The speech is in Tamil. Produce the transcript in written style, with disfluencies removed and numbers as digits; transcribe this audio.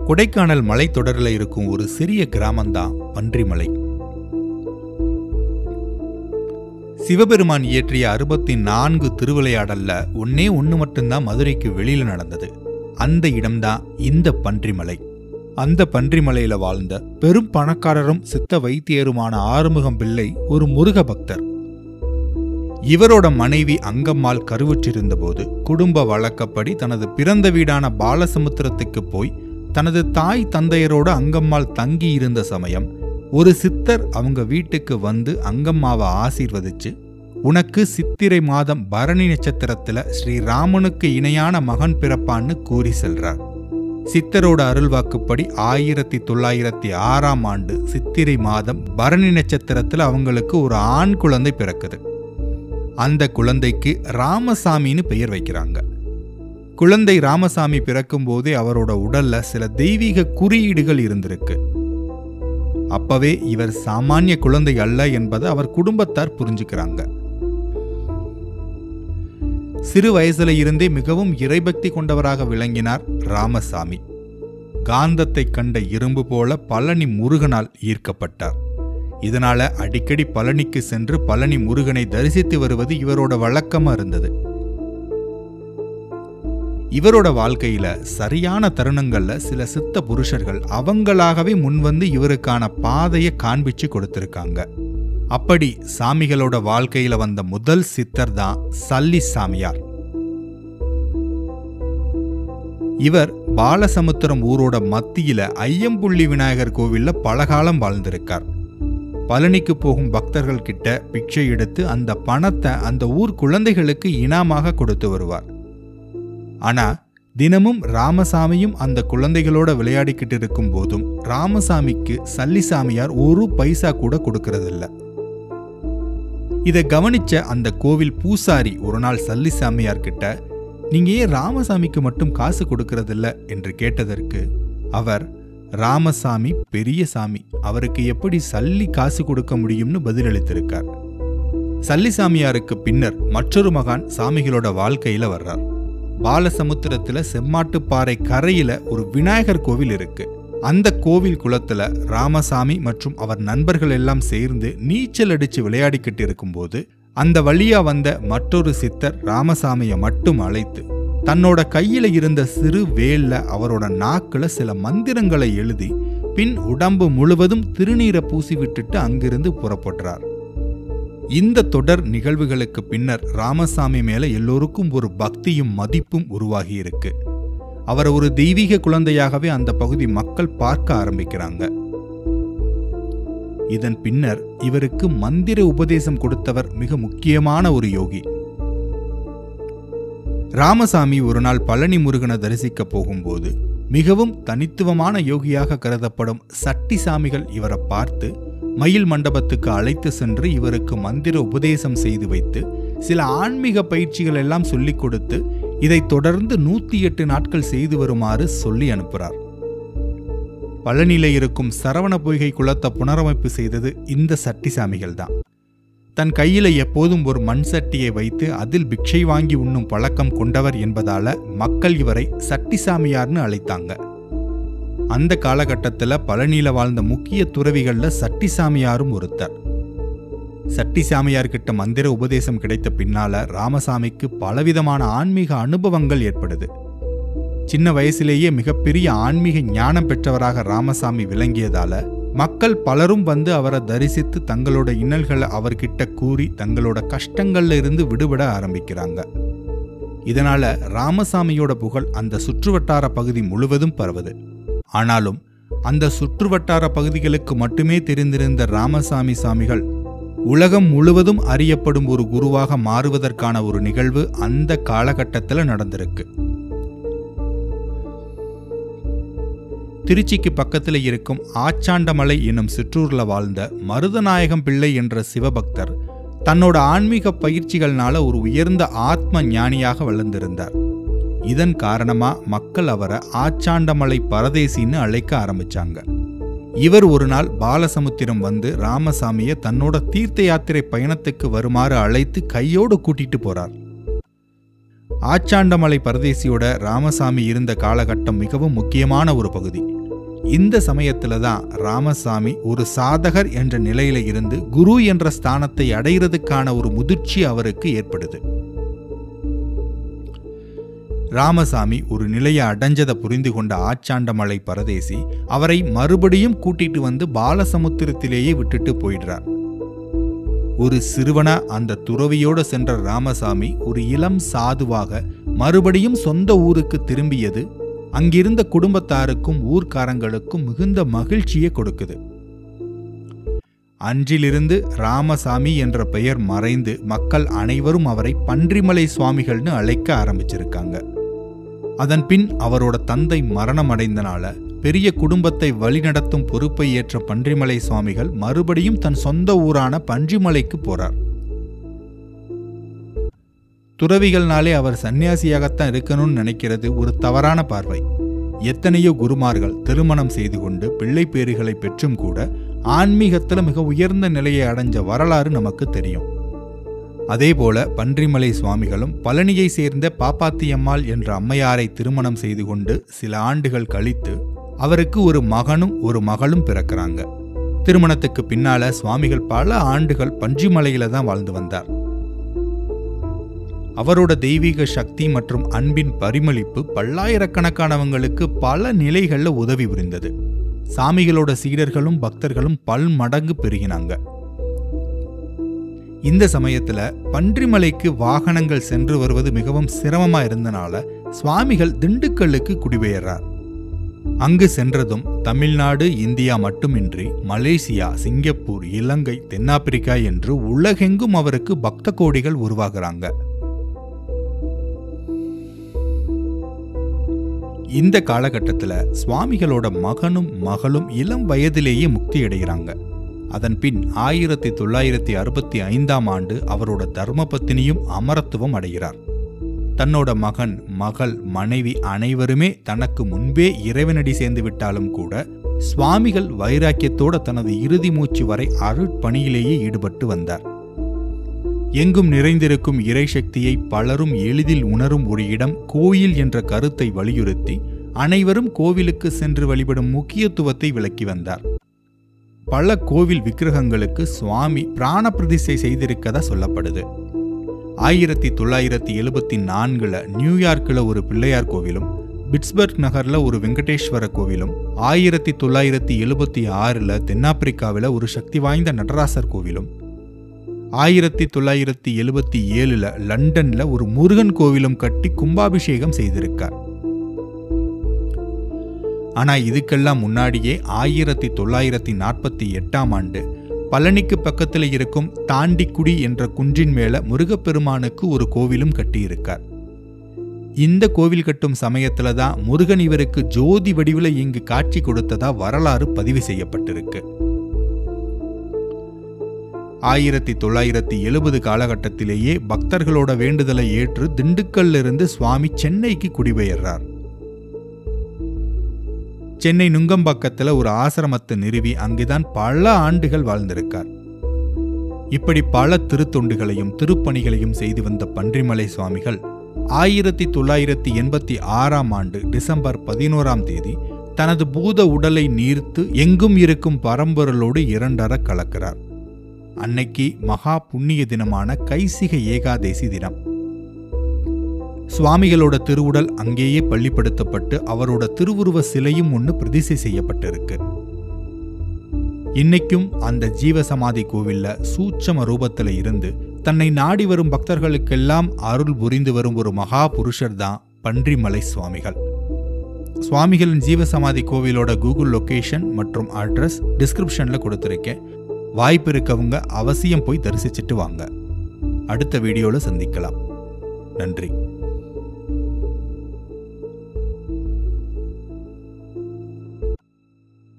கொடைக்கானல் மலைத்தொடரில் இருக்கும் ஒரு சிறிய கிராமம்தான் பன்றிமலை. சிவபெருமான் இயற்றிய 64 திருவிளையாடல்ல ஒண்ணு மட்டும்தான் மதுரைக்கு வெளியில நடந்தது. அந்த இடம்தான் இந்த பன்றிமலை. அந்த பன்றிமலையில வாழ்ந்த பெரும் பணக்காரரும் சித்த வைத்தியருமான ஆறுமுகம் பிள்ளை ஒரு முருக பக்தர். இவரோட மனைவி அங்கம்மாள் கருவுற்றிருந்த போது குடும்ப வழக்கப்படி தனது பிறந்த வீடான பாலசமுத்திரத்துக்கு போய் தனது தாய் தந்தையரோட அங்கம்மாள் தங்கி இருந்த சமயம் ஒரு சித்தர் அவங்க வீட்டுக்கு வந்து அங்கம்மாவை ஆசீர்வதிச்சு, உனக்கு சித்திரை மாதம் பரணி நட்சத்திரத்துல ஸ்ரீராமனுக்கு இணையான மகன் பிறப்பான்னு கூறி செல்றார். சித்தரோட அருள்வாக்குப்படி 1906ஆம் ஆண்டு சித்திரை மாதம் பரணி நட்சத்திரத்துல அவங்களுக்கு ஒரு ஆண் குழந்தை பிறக்குது. அந்த குழந்தைக்கு ராமசாமின்னு பெயர் வைக்கிறாங்க. குழந்தை ராமசாமி பிறக்கும் போதே அவரோட உடல்ல சில தெய்வீக குறியீடுகள் இருந்திருக்கு. அப்பவே இவர் சாமானிய குழந்தை அல்ல என்பதை அவர் குடும்பத்தார் புரிஞ்சுக்கிறாங்க. சிறு வயசுல இருந்தே மிகவும் இறைபக்தி கொண்டவராக விளங்கினார் ராமசாமி. காந்தத்தை கண்ட இரும்பு போல பழனி முருகனால் ஈர்க்கப்பட்டார். இதனால அடிக்கடி பழனிக்கு சென்று பழனி முருகனை தரிசித்து வருவது இவரோட வழக்கமா இருந்தது. இவரோட வாழ்க்கையில சரியான தருணங்கள்ல சில சித்த புருஷர்கள் அவங்களாகவே முன்வந்து இவருக்கான பாதையை காண்பிச்சு கொடுத்திருக்காங்க. அப்படி சாமிகளோட வாழ்க்கையில வந்த முதல் சித்தர் தான் சல்லி சாமியார். இவர் பாலசமுத்திரம் ஊரோட மத்தியில ஐயம்புள்ளி விநாயகர் கோவில்ல பலகாலம் வாழ்ந்திருக்கார். பழனிக்கு போகும் பக்தர்கள் கிட்ட பிச்சை எடுத்து அந்த பணத்தை அந்த ஊர் குழந்தைகளுக்கு இனாமாக கொடுத்து வருவார். ஆனா தினமும் ராமசாமியும் அந்த குழந்தைகளோட விளையாடிக்கிட்டு இருக்கும் போதும் ராமசாமிக்கு சல்லி சாமியார் ஒரு பைசா கூட கொடுக்கறதில்ல. இதை கவனிச்ச அந்த கோவில் பூசாரி ஒரு நாள் சல்லி சாமியார் கிட்ட, நீங்க ஏன் ராமசாமிக்கு மட்டும் காசு கொடுக்கறதில்ல என்று கேட்டதற்கு அவர், ராமசாமி பெரிய சாமி, அவருக்கு எப்படி சல்லி காசு கொடுக்க முடியும்னு பதிலளித்திருக்கார். சல்லி சாமியாருக்கு பின்னர் மற்றொரு மகான் சாமிகளோட வாழ்க்கையில வர்றார். பாலசமுத்திரத்துல செம்மாட்டுப்பாறை கரையில ஒரு விநாயகர் கோவில் இருக்கு. அந்த கோவில் குளத்துல ராமசாமி மற்றும் அவர் நண்பர்கள் எல்லாம் சேர்ந்து நீச்சல் அடிச்சு விளையாடிக்கிட்டு இருக்கும்போது அந்த வழியா வந்த மற்றொரு சித்தர் ராமசாமியை மட்டும் அழைத்து தன்னோட கையில இருந்த சிறு வேல்ல அவரோட நாக்குல சில மந்திரங்களை எழுதி பின் உடம்பு முழுவதும் திருநீரை பூசி விட்டுட்டு அங்கிருந்து புறப்படுறார். இந்த தொடர் நிகழ்வுகளுக்கு பின்னர் ராமசாமி மேல எல்லோருக்கும் ஒரு பக்தியும் மதிப்பும் உருவாகி இருக்கு. அவரை ஒரு தெய்வீக குழந்தையாகவே அந்த பகுதி மக்கள் பார்க்க ஆரம்பிக்கிறாங்க. இதன் பின்னர் இவருக்கு மந்திர உபதேசம் கொடுத்தவர் மிக முக்கியமான ஒரு யோகி. ராமசாமி ஒரு நாள் பழனி முருகனை தரிசிக்க போகும்போது மிகவும் தனித்துவமான யோகியாக கருதப்படும் சட்டிசாமிகள் இவரை பார்த்து மயில் மண்டபத்துக்கு அழைத்து சென்று இவருக்கு மந்திர உபதேசம் செய்து வைத்து சில ஆன்மீக பயிற்சிகள் எல்லாம் சொல்லிக் கொடுத்து இதை தொடர்ந்து 108 நாட்கள் செய்து வருமாறு சொல்லி அனுப்புகிறார். பழனியில இருக்கும் சரவண பொய்கை குளத்தை புனரமைப்பு செய்தது இந்த சட்டிசாமிகள் தான். தன் கையில எப்போதும் ஒரு மண் சட்டியை வைத்து அதில் பிக்ஷை வாங்கி உண்ணும் பழக்கம் கொண்டவர் என்பதால மக்கள் இவரை சட்டிசாமியார்னு அழைத்தாங்க. அந்த காலகட்டத்தில் பழனியில வாழ்ந்த முக்கிய துறவிகள்ல சட்டிசாமியாரும் ஒருத்தர். சட்டிசாமியார்கிட்ட மந்திர உபதேசம் கிடைத்த பின்னால ராமசாமிக்கு பலவிதமான ஆன்மீக அனுபவங்கள் ஏற்படுது. சின்ன வயசிலேயே மிகப்பெரிய ஆன்மீக ஞானம் பெற்றவராக ராமசாமி விளங்கியதால மக்கள் பலரும் வந்து அவரை தரிசித்து தங்களோட இன்னல்களை அவர்கிட்ட கூறி தங்களோட கஷ்டங்கள்ல இருந்து விடுபட ஆரம்பிக்கிறாங்க. இதனால ராமசாமியோட புகழ் அந்த சுற்றுவட்டார பகுதி முழுவதும் பரவுது. ஆனாலும் அந்த சுற்றுவட்டார பகுதிகளுக்கு மட்டுமே தெரிந்திருந்த ராமசாமி சாமிகள் உலகம் முழுவதும் அறியப்படும் ஒரு குருவாக மாறுவதற்கான ஒரு நிகழ்வு அந்த காலகட்டத்தில் நடந்திருக்கு. திருச்சிக்கு பக்கத்தில் இருக்கும் ஆச்சாண்டமலை என்னும் சிற்றூர்ல வாழ்ந்த மருதநாயகம் பிள்ளை என்ற சிவபக்தர் தன்னோட ஆன்மீக பயிற்சிகள்னால ஒரு உயர்ந்த ஆத்ம ஞானியாக வளர்ந்திருந்தார். இதன் காரணமா மக்கள் அவரை ஆச்சாண்டமலை பரதேசின்னு அழைக்க ஆரம்பிச்சாங்க. இவர் ஒரு நாள் பாலசமுத்திரம் வந்து ராமசாமியை தன்னோட தீர்த்த யாத்திரை பயணத்துக்கு வருமாறு அழைத்து கையோடு கூட்டிட்டு போறார். ஆச்சாண்டமலை பரதேசியோட ராமசாமி இருந்த காலகட்டம் மிகவும் முக்கியமான ஒரு பகுதி. இந்த சமயத்துல தான் ராமசாமி ஒரு சாதகர் என்ற நிலையில இருந்து குரு என்ற ஸ்தானத்தை அடைகிறதுக்கான ஒரு முதிர்ச்சி அவருக்கு ஏற்படுது. ராமசாமி ஒரு நிலையை அடைஞ்சதை புரிந்து கொண்ட ஆச்சாண்டமலை பரதேசி அவரை மறுபடியும் கூட்டிட்டு வந்து பாலசமுத்திரத்திலேயே விட்டுட்டு போயிடுறார். ஒரு சிறுவனா அந்த துறவியோடு சென்ற ராமசாமி ஒரு இளம் சாதுவாக மறுபடியும் சொந்த ஊருக்கு திரும்பியது அங்கிருந்த குடும்பத்தாருக்கும் ஊர்க்காரங்களுக்கும் மிகுந்த மகிழ்ச்சியை கொடுக்குது. அன்றிலிருந்து ராமசாமி என்ற பெயர் மறைந்து மக்கள் அனைவரும் அவரை பன்றிமலை சுவாமிகள்னு அழைக்க ஆரம்பிச்சிருக்காங்க. அதன் பின் அவரோட தந்தை மரணம் அடைந்தனால பெரிய குடும்பத்தை வழிநடத்தும் பொறுப்பை ஏற்ற பன்றிமலை சுவாமிகள் மறுபடியும் தன் சொந்த ஊரான பன்றிமலைக்கு போறார். துறவிகள்னாலே அவர் சன்னியாசியாகத்தான் இருக்கணும்னு நினைக்கிறது ஒரு தவறான பார்வை. எத்தனையோ குருமார்கள் திருமணம் செய்து கொண்டு பிள்ளை பேறுகளை பெற்றும் கூட ஆன்மீகத்தில் மிக உயர்ந்த நிலையை அடைஞ்ச வரலாறு நமக்கு தெரியும். அதேபோல பன்றிமலை சுவாமிகளும் பழனியை சேர்ந்த பாப்பாத்தியம்மாள் என்ற அம்மையாரை திருமணம் செய்து கொண்டு சில ஆண்டுகள் கழித்து அவருக்கு ஒரு மகனும் ஒரு மகளும் பிறக்கிறாங்க. திருமணத்துக்கு பின்னால சுவாமிகள் பல ஆண்டுகள் பன்றிமலையில தான் வாழ்ந்து வந்தார். அவரோட தெய்வீக சக்தி மற்றும் அன்பின் பரிமளிப்பு பல்லாயிரக்கணக்கானவங்களுக்கு பல நிலைகள்ல உதவி புரிந்தது. சாமிகளோட சீடர்களும் பக்தர்களும் பல்மடங்கு பெருகினாங்க. இந்த சமயத்துல பன்றிமலைக்கு வாகனங்கள் சென்று வருவது மிகவும் சிரமமா இருந்தனால சுவாமிகள் திண்டுக்கல்லுக்கு குடிபெயர்றார். அங்கு சென்றதும் தமிழ்நாடு, இந்தியா மட்டுமின்றி மலேசியா, சிங்கப்பூர், இலங்கை, தென்னாப்பிரிக்கா என்று உலகெங்கும் அவருக்கு பக்த கோடிகள் உருவாகிறாங்க. இந்த காலகட்டத்தில் சுவாமிகளோட மகனும் மகளும் இளம் வயதிலேயே முக்தி அடைகிறாங்க. அதன் பின் 1965ஆம் ஆண்டு அவரோட தர்மபத்தினியும் அமரத்துவம் அடைகிறார். தன்னோட மகன், மகள், மனைவி அனைவருமே தனக்கு முன்பே இறைவனடி சேர்ந்து விட்டாலும் கூட சுவாமிகள் வைராக்கியத்தோட தனது இறுதி மூச்சு வரை அருட்பணியிலேயே ஈடுபட்டு வந்தார். எங்கும் நிறைந்திருக்கும் இறை சக்தியை பலரும் எளிதில் உணரும் ஒரு இடம் கோயில் என்ற கருத்தை வலியுறுத்தி அனைவரும் கோவிலுக்கு சென்று வழிபடும் முக்கியத்துவத்தை விளக்கி வந்தார். பல கோவில் விக்கிரகங்களுக்கு சுவாமி பிராண பிரதிஷ்டை செய்திருக்கதா சொல்லப்படுது. 1974 நியூயார்க்கில் ஒரு பிள்ளையார் கோவிலும், பிட்ஸ்பர்க் நகர்ல ஒரு வெங்கடேஸ்வர கோவிலும், 1976 தென்னாப்பிரிக்காவில் ஒரு சக்தி வாய்ந்த நடராசர் கோவிலும், 1977 லண்டன்ல ஒரு முருகன் கோவிலும் கட்டி கும்பாபிஷேகம் செய்திருக்கார். ஆனா இதுக்கெல்லாம் முன்னாடியே 1948ஆம் ஆண்டு பழனிக்கு பக்கத்தில் இருக்கும் தாண்டிக்குடி என்ற குன்றின் மேல முருகப்பெருமானுக்கு ஒரு கோவிலும் கட்டியிருக்கார். இந்த கோவில் கட்டும் சமயத்துல தான் முருகன் இவருக்கு ஜோதி வடிவில் இங்கு காட்சி கொடுத்ததா வரலாறு பதிவு செய்யப்பட்டிருக்கு. 1970 காலகட்டத்திலேயே பக்தர்களோட வேண்டுதலை ஏற்று திண்டுக்கல்ல இருந்து சுவாமி சென்னைக்கு குடிபெயர்றார். சென்னை நுங்கம்பாக்கத்தில் ஒரு ஆசிரமத்தை நிறுவி அங்குதான் பல ஆண்டுகள் வாழ்ந்திருக்கார். இப்படி பல திருத்தொண்டுகளையும் திருப்பணிகளையும் செய்து வந்த பன்றிமலை சுவாமிகள் 1986ஆம் ஆண்டு டிசம்பர் 11ஆம் தேதி தனது பூத உடலை நீர்த்து எங்கும் இருக்கும் பரம்பொருளோடு இரண்டர கலக்கிறார். அன்னைக்கு மகா புண்ணிய தினமான கைசிக ஏகாதேசி தினம். சுவாமிகளோட திருவுடல் அங்கேயே பள்ளிப்படுத்தப்பட்டு அவரோட திருவுருவ சிலையும் ஒன்று பிரதிஷ்டை செய்யப்பட்டிருக்கு. இன்னைக்கும் அந்த ஜீவசமாதி கோவில்ல சூட்சம ரூபத்தில் இருந்து தன்னை நாடி வரும் பக்தர்களுக்கெல்லாம் அருள் புரிந்து வரும் ஒரு மகா புருஷர் தான் பன்றிமலை சுவாமிகள். சுவாமிகளின் ஜீவசமாதி கோவிலோட கூகுள் லொகேஷன் மற்றும் அட்ரஸ் டிஸ்கிரிப்ஷன்ல கொடுத்திருக்கேன். வாய்ப்பு இருக்கவங்க அவசியம் போய் தரிசிச்சுட்டு வாங்க. அடுத்த வீடியோல சந்திக்கலாம். நன்றி.